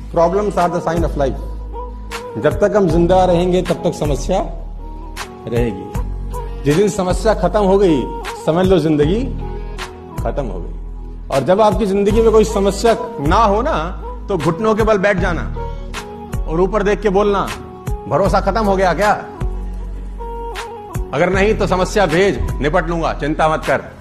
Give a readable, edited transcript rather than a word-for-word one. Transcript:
Problems are the sign of life. जब तक हम जिंदा रहेंगे तब तक समस्या रहेगी। जिस दिन समस्या खत्म हो गई समझ लो जिंदगी खत्म हो गई। और जब आपकी जिंदगी में कोई समस्या ना हो ना तो घुटनों के बल बैठ जाना और ऊपर देख के बोलना भरोसा खत्म हो गया क्या? अगर नहीं तो समस्या भेज, निपट लूंगा, चिंता मत कर।